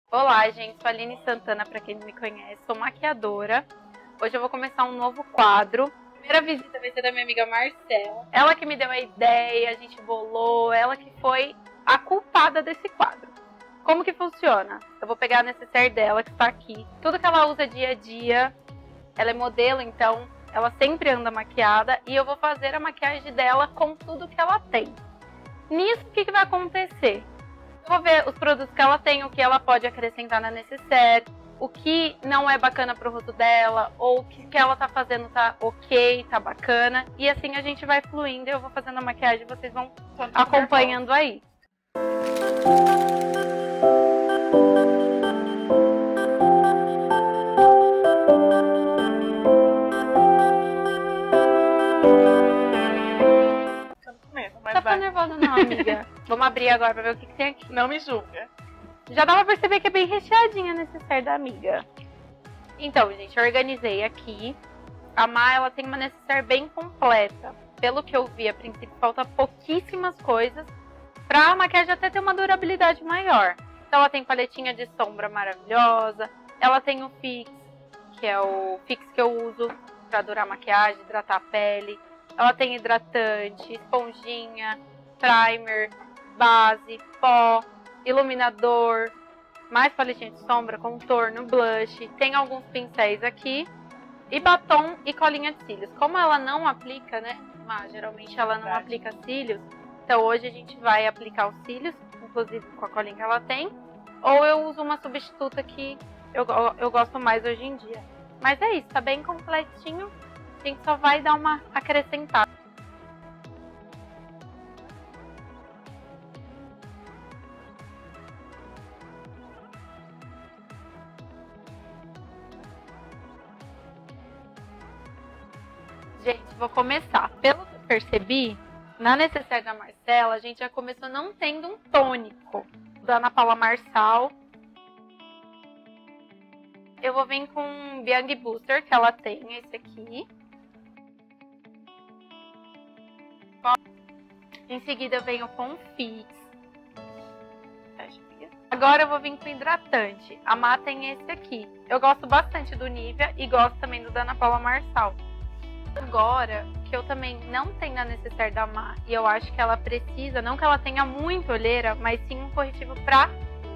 Olá, gente, sou a Aline Santana, para quem não me conhece, sou maquiadora. Hoje eu vou começar um novo quadro. Primeira visita vai ser da minha amiga Marcela. Ela que me deu a ideia, a gente bolou, ela que foi a culpada desse quadro. Como que funciona? Eu vou pegar a necessaire dela, que está aqui. Tudo que ela usa dia a dia, ela é modelo, então ela sempre anda maquiada. E eu vou fazer a maquiagem dela com tudo que ela tem. Nisso, o que vai acontecer? Eu vou ver os produtos que ela tem, o que ela pode acrescentar na necessaire, o que não é bacana pro rosto dela, ou o que ela tá fazendo tá ok, tá bacana. E assim a gente vai fluindo, eu vou fazendo a maquiagem e vocês vão acompanhando aí. Tá ficando nervosa não, amiga. Vamos abrir agora pra ver o que tem aqui. Não me julga. Já dá pra perceber que é bem recheadinha a necessaire da amiga. Então, gente, eu organizei aqui. A Má, ela tem uma necessaire bem completa. Pelo que eu vi, a princípio, falta pouquíssimas coisas pra maquiagem até ter uma durabilidade maior. Então, ela tem paletinha de sombra maravilhosa. Ela tem o Fix, que é o Fix que eu uso pra durar a maquiagem, hidratar a pele. Ela tem hidratante, esponjinha, primer, base, pó, iluminador, mais paletinha de sombra, contorno, blush. Tem alguns pincéis aqui. E batom e colinha de cílios. Como ela não aplica, né? Mas geralmente ela não aplica cílios. Então hoje a gente vai aplicar os cílios, inclusive com a colinha que ela tem. Ou eu uso uma substituta que eu gosto mais hoje em dia. Mas é isso, tá bem completinho. A gente só vai dar uma acrescentada. Gente, vou começar. Pelo que eu percebi, na necessaire da Marcela, a gente já começou não tendo um tônico da Ana Paula Marçal. Eu vou vir com um Biang Booster, que ela tem, esse aqui. Em seguida eu venho com um Fix. Agora eu vou vir com hidratante. A Má tem esse aqui. Eu gosto bastante do Nivea e gosto também do da Ana Paula Marçal. Agora, que eu também não tenho na necessaire da Má, e eu acho que ela precisa, não que ela tenha muito olheira, mas sim um corretivo pra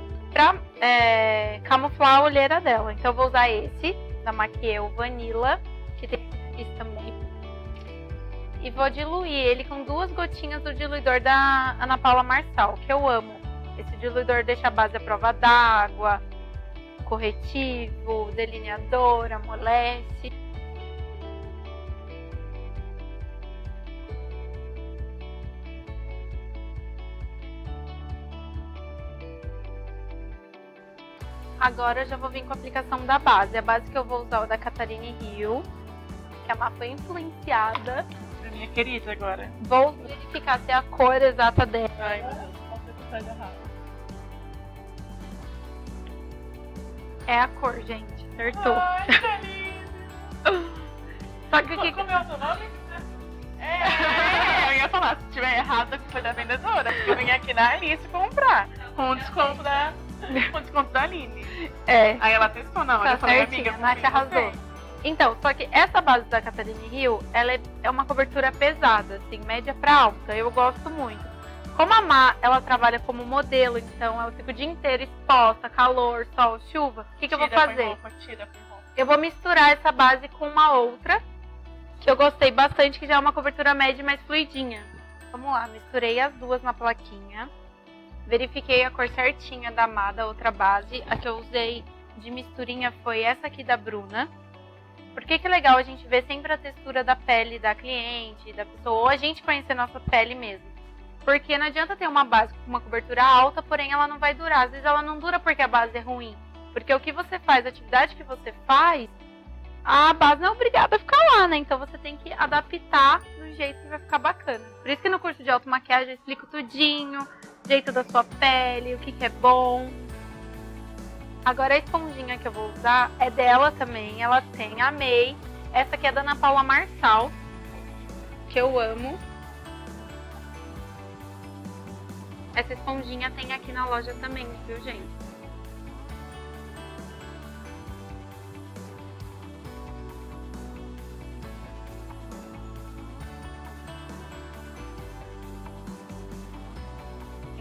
camuflar a olheira dela. Então eu vou usar esse, da Maquiel Vanilla, que tem isso também. E vou diluir ele com 2 gotinhas do diluidor da Ana Paula Marçal, que eu amo. Esse diluidor deixa a base à prova d'água, corretivo, delineador, amolece. Agora eu já vou vir com a aplicação da base. A base que eu vou usar é da Catarine Hill, que a Má foi influenciada. É minha querida agora. Vou verificar se é a cor exata dela. Ai, meu Deus, com certeza errado. É a cor, gente. Acertou. Ai, que lindo. Só que o que... Como é o seu nome? Eu ia falar, se tiver errado, foi da vendedora. Porque eu vim aqui na Alice comprar. Com desconto da Aline. É. Aí ela testou, não. Tá Eu falei, certinho, amiga, a Nath arrasou. Então, só que essa base da Catarine Hill, ela é uma cobertura pesada, assim, média pra alta. Eu gosto muito. Como a Má, ela trabalha como modelo, então ela fica o dia inteiro exposta, calor, sol, chuva. O que eu vou fazer? Eu vou misturar essa base com uma outra, que eu gostei bastante, que já é uma cobertura média mais fluidinha. Vamos lá, misturei as duas na plaquinha. Verifiquei a cor certinha da Má, da outra base. A que eu usei de misturinha foi essa aqui da Bruna. Por que é legal a gente ver sempre a textura da pele da cliente, da pessoa, ou a gente conhecer nossa pele mesmo. Porque não adianta ter uma base com uma cobertura alta, porém ela não vai durar. Às vezes ela não dura porque a base é ruim. Porque o que você faz, a atividade que você faz, a base não é obrigada a ficar lá, né? Então você tem que adaptar do jeito que vai ficar bacana. Por isso que no curso de automaquiagem eu explico tudinho, jeito da sua pele, o que é bom. Agora a esponjinha que eu vou usar é dela também, ela tem, amei. Essa aqui é da Ana Paula Marçal, que eu amo. Essa esponjinha tem aqui na loja também, viu, gente?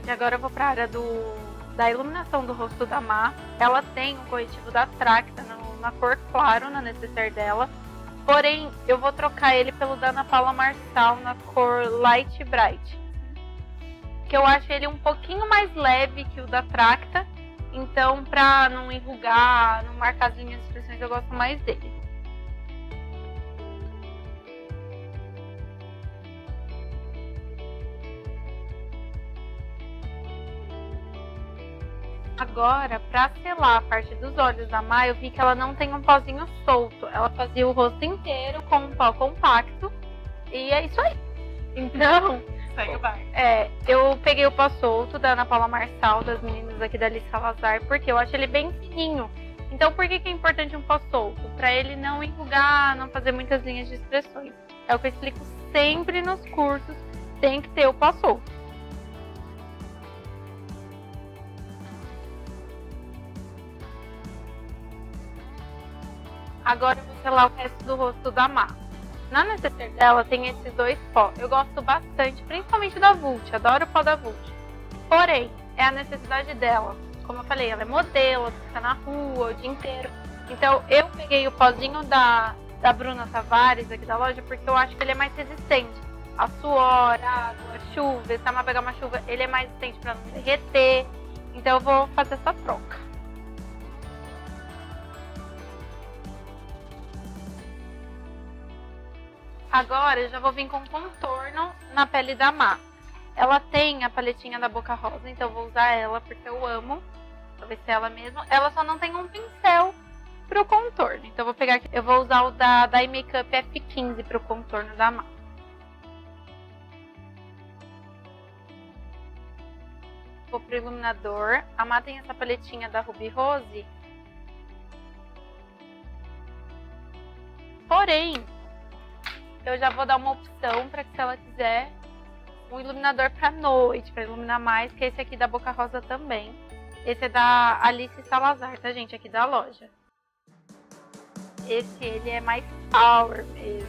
E agora eu vou pra área da iluminação do rosto da Má. Ela tem um corretivo da Tracta na cor claro, na necessaire dela. Porém, eu vou trocar ele pelo da Ana Paula Marçal na cor Light Bright. Que eu acho ele um pouquinho mais leve que o da Tracta. Então, pra não enrugar, não marcar as linhas de expressões, eu gosto mais dele. Agora, pra selar a parte dos olhos da Má, eu vi que ela não tem um pozinho solto. Ela fazia o rosto inteiro com um pó compacto. E é isso aí. Então, segue o baile. Eu peguei o pó solto da Ana Paula Marçal, das meninas aqui da Alice Salazar, porque eu acho ele bem fininho. Então, por que é importante um pó solto? Pra ele não enrugar, não fazer muitas linhas de expressões. É o que eu explico sempre nos cursos, tem que ter o pó solto. Agora eu vou selar o resto do rosto da Má. Na necessaire dela tem esses dois pó. Eu gosto bastante, principalmente da Vult. Adoro o pó da Vult. Porém, é a necessidade dela. Como eu falei, ela é modelo, fica na rua o dia inteiro. Então eu peguei o pozinho da Bruna Tavares aqui da loja porque eu acho que ele é mais resistente. A suor, a água, a chuva, se a Má pegar uma chuva, ele é mais resistente para não derreter. Então eu vou fazer essa troca. Agora eu já vou vir com contorno na pele da Má. Ela tem a paletinha da Boca Rosa, então eu vou usar ela porque eu amo. Vou ver se é ela mesma. Ela só não tem um pincel pro contorno. Então eu vou pegar aqui. Eu vou usar o da iMakeup F15 pro contorno da Má. Vou pro iluminador. A Má tem essa paletinha da Ruby Rose. Porém, eu já vou dar uma opção para que se ela quiser um iluminador para noite, para iluminar mais, que é esse aqui da Boca Rosa também. Esse é da Alice Salazar, tá, gente? Aqui da loja. Ele é mais power mesmo.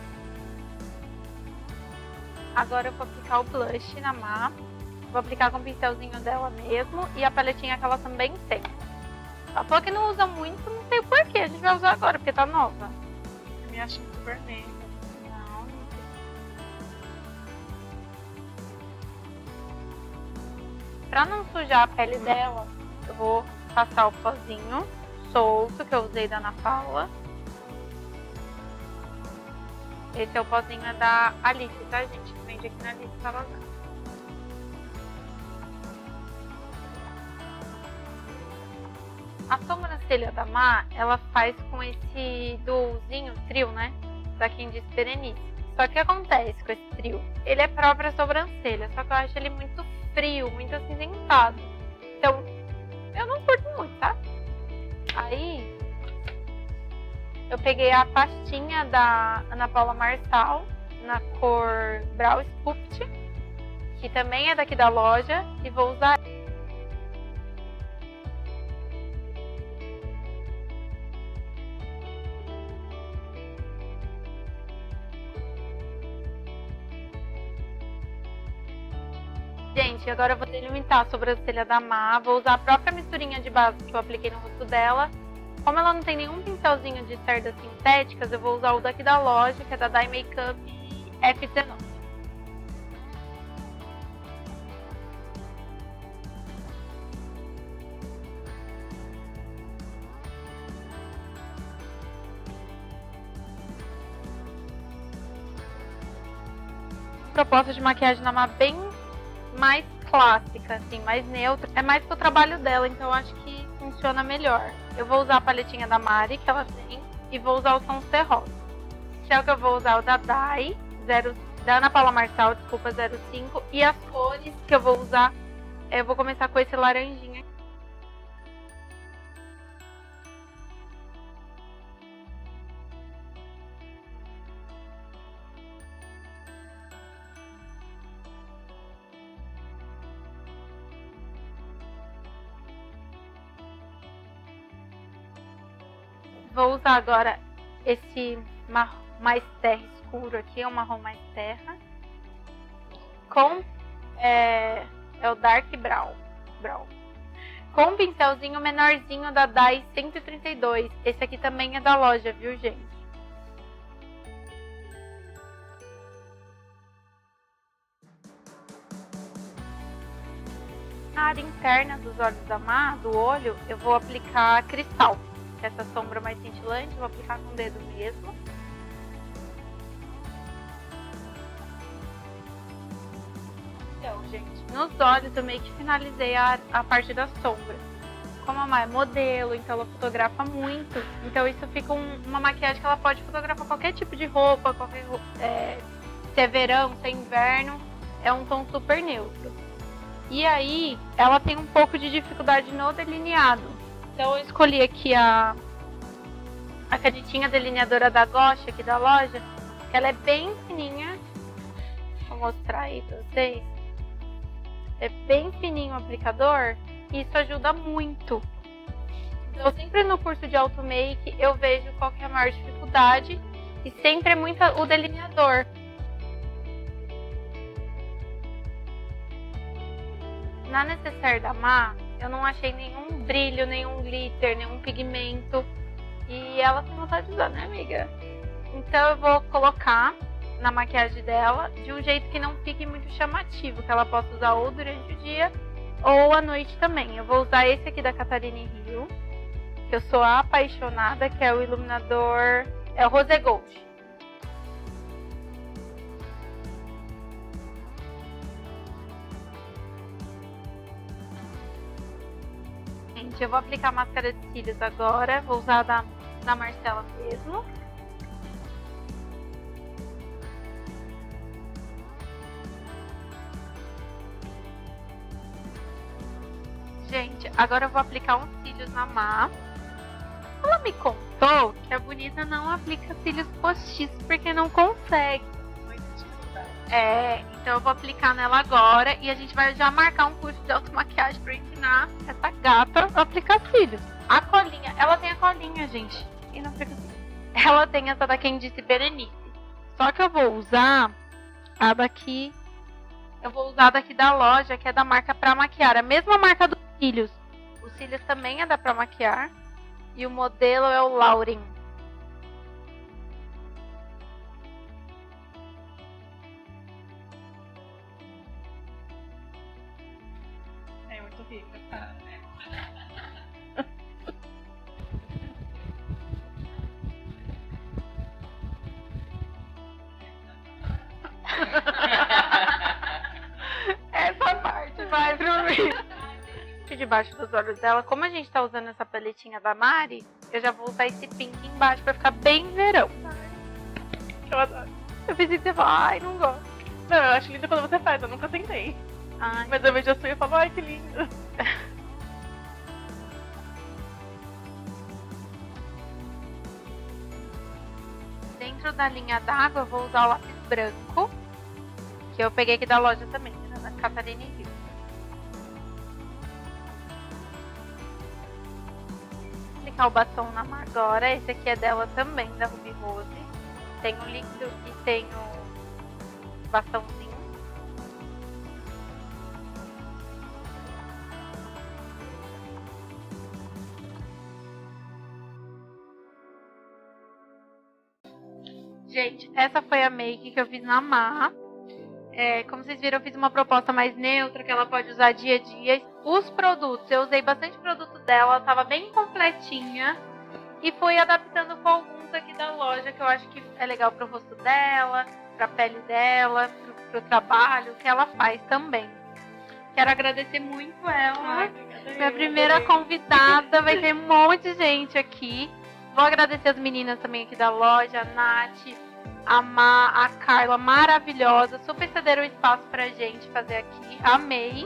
Agora eu vou aplicar o blush na Má. Vou aplicar com o pincelzinho dela mesmo e a paletinha que ela também tem. Ela falou que não usa muito, não sei o porquê. A gente vai usar agora, porque tá nova. Eu me acho muito vermelho. Pra não sujar a pele dela, eu vou passar o pozinho solto que eu usei da Ana Paula. Esse é o pozinho da Alice, tá, gente? Que vende aqui na Alice Salazar. A sobrancelha da Má, ela faz com esse duozinho, trio, né? Da Quem Diz Berenice. Só que o que acontece com esse trio? Ele é própria sobrancelha, só que eu acho ele muito frio, muito acinzentado. Então, eu não curto muito, tá? Aí, eu peguei a pastinha da Ana Paula Marçal, na cor Brow Sculpt, que também é daqui da loja, e vou usar. Gente, agora eu vou delimitar a sobrancelha da Má. Vou usar a própria misturinha de base que eu apliquei no rosto dela. Como ela não tem nenhum pincelzinho de cerdas sintéticas, eu vou usar o daqui da loja, que é da iMakeup F19. Proposta de maquiagem na Má bem mais clássica, assim, mais neutra. É mais pro trabalho dela, então eu acho que funciona melhor. Eu vou usar a paletinha da Mari, que ela tem, e vou usar o tom Rosa. Gel que eu vou usar o da Dai, da Ana Paula Marçal, desculpa, 05. E as cores que eu vou usar, eu vou começar com esse laranjinha. Vou usar agora esse mais terra escuro aqui, um marrom mais terra, com É o Dark Brown. Com um pincelzinho menorzinho da DAI 132. Esse aqui também é da loja, viu, gente? Na área interna dos olhos da Má, do olho, eu vou aplicar cristal. Essa sombra mais cintilante, eu vou aplicar com o dedo mesmo. Então, gente, nos olhos eu meio que finalizei a parte da sombra. Como a Má é modelo, então ela fotografa muito. Então isso fica uma maquiagem que ela pode fotografar qualquer tipo de roupa, se é verão, se é inverno, é um tom super neutro. E aí, ela tem um pouco de dificuldade no delineado. Então eu escolhi aqui a canetinha delineadora da Gosh, aqui da loja. Ela é bem fininha. Vou mostrar aí pra vocês. É bem fininho o aplicador. E isso ajuda muito. Então sempre no curso de auto make eu vejo qual que é a maior dificuldade. E sempre é muito o delineador. Na necessaire da Má, eu não achei nenhum brilho, nenhum glitter, nenhum pigmento. E ela tem vontade de usar, né, amiga? Então eu vou colocar na maquiagem dela de um jeito que não fique muito chamativo, que ela possa usar ou durante o dia ou à noite também. Eu vou usar esse aqui da Catarine Hill, que eu sou apaixonada, que é o iluminador, é o Rose Gold. Gente, eu vou aplicar a máscara de cílios agora, vou usar da Marcela mesmo. Gente, agora eu vou aplicar uns cílios na Má. Ela me contou que a Bonita não aplica cílios postiços porque não consegue. Então eu vou aplicar nela agora e a gente vai já marcar um curso de automaquiagem pra ensinar essa gata a aplicar cílios. A colinha, ela tem a colinha, gente. E não fica assim. Ela tem essa da Candice Berenice. Só que eu vou usar a daqui. Eu vou usar a daqui da loja, que é da marca Pra Maquiar. A mesma marca dos cílios. Os cílios também é da Pra Maquiar. E o modelo é o Lauren. É muito rica, tá? Essa parte vai pro mim. Debaixo dos olhos dela, como a gente tá usando essa paletinha da Mari, eu já vou usar esse pink embaixo pra ficar bem verão. Eu adoro. Eu pensei que você falar, ai, não gosto. Não, eu acho lindo quando você faz, eu nunca tentei. Ai. Mas eu vejo a sua e eu falo, ai, que lindo. Dentro da linha d'água, eu vou usar o lápis branco, que eu peguei aqui da loja também, né, da Catarine Hill. Vou aplicar o batom na Má agora. Esse aqui é dela também, da Ruby Rose. Tem o líquido e tem o bastãozinho. Gente, essa foi a make que eu fiz na Má. Como vocês viram, eu fiz uma proposta mais neutra, que ela pode usar dia a dia. Os produtos, eu usei bastante produto dela, ela tava bem completinha. E fui adaptando com alguns aqui da loja, que eu acho que é legal pro rosto dela, pra pele dela, pro trabalho, que ela faz também. Quero agradecer muito ela. Minha primeira convidada, vai ter um monte de gente aqui. Vou agradecer as meninas também aqui da loja, a Nath, a Má, a Carla, maravilhosa. Super cederam o espaço pra gente fazer aqui. Amei.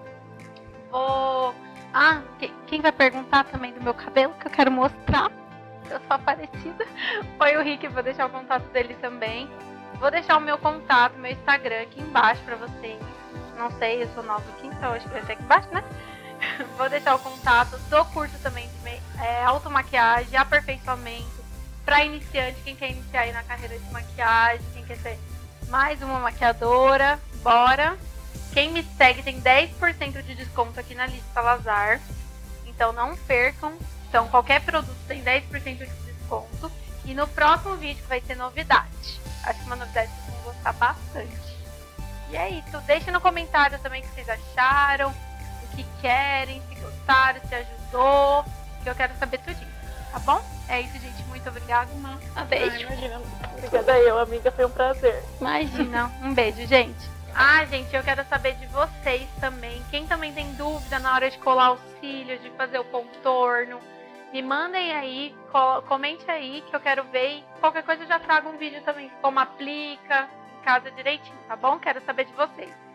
Quem vai perguntar também do meu cabelo, que eu quero mostrar. Eu sou parecida. Foi o Rick, vou deixar o contato dele também. Vou deixar o meu contato, meu Instagram aqui embaixo pra vocês. Não sei, eu sou nova aqui, então acho que vai ser aqui embaixo, né? Vou deixar o contato do curso também de automaquiagem, aperfeiçoamento para iniciante, quem quer iniciar aí na carreira de maquiagem, quem quer ser mais uma maquiadora, bora. quem me segue tem 10% de desconto aqui na Alice Salazar. Então não percam. Então qualquer produto tem 10% de desconto. E no próximo vídeo vai ter novidade. Acho que uma novidade que vocês vão gostar bastante. E é isso. Deixem no comentário também o que vocês acharam, o que querem, se gostaram, se ajudou. Que eu quero saber tudinho. Tá bom? É isso, gente. Muito obrigada. Um beijo. Ai, imagina. Obrigada eu, amiga. Foi um prazer. Imagina. Um beijo, gente. Gente, eu quero saber de vocês também. Quem também tem dúvida na hora de colar os cílios, de fazer o contorno, me mandem aí, comente aí que eu quero ver. E qualquer coisa eu já trago um vídeo também, como aplica, em casa direitinho, tá bom? Quero saber de vocês.